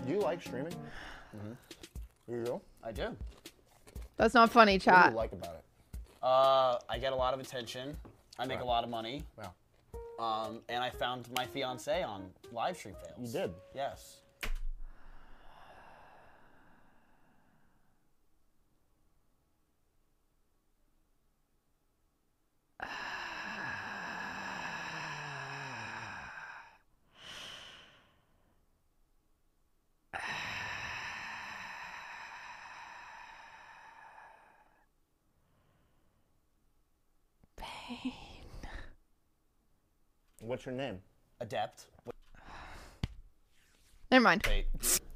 Do you like streaming? You do? I do. That's not funny, What do chat. you like about it? I get a lot of attention. I make a lot of money. Yeah. And I found my fiance on live stream fails. You did? Yes. Pain. What's your name? Adept. Never mind. Wait.